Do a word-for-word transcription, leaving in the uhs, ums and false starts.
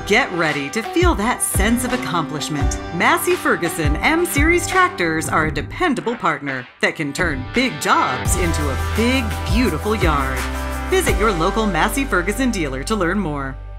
Get ready to feel that sense of accomplishment. Massey Ferguson M-Series tractors are a dependable partner that can turn big jobs into a big, beautiful yard. Visit your local Massey Ferguson dealer to learn more.